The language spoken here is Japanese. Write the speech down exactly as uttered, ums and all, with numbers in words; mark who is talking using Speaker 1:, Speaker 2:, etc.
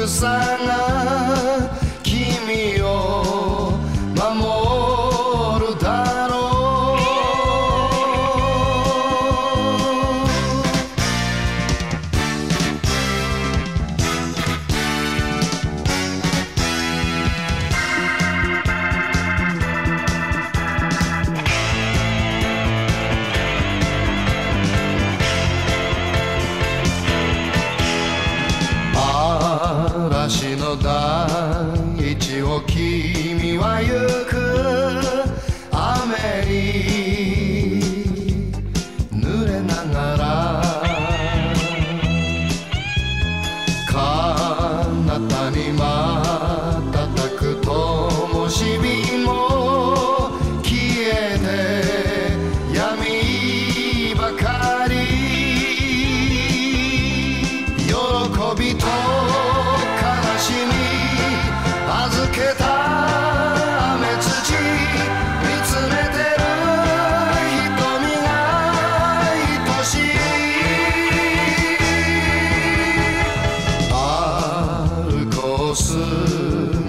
Speaker 1: さが君を守るだろう。嵐の大地を君は行く。雨に濡れながら彼方に瞬く灯火も消えて闇ばかり。喜びと悲しみ預けた雨土見つめてる瞳が愛しい。歩こうす